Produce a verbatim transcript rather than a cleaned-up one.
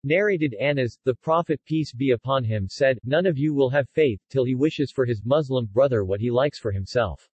Narrated Anas, the Prophet peace be upon him said, none of you will have faith, till he wishes for his Muslim brother what he likes for himself.